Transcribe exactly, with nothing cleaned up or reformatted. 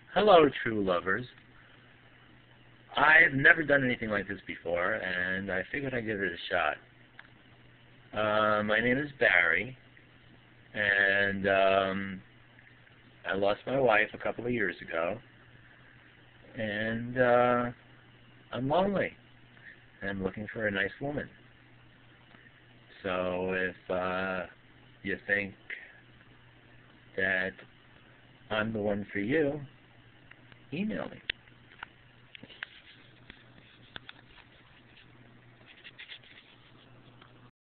Hello, true lovers. I've never done anything like this before, and I figured I'd give it a shot. Uh, my name is Barry, and um, I lost my wife a couple of years ago, and uh, I'm lonely, and I'm looking for a nice woman. So if uh, you think that I'm the one for you, email me.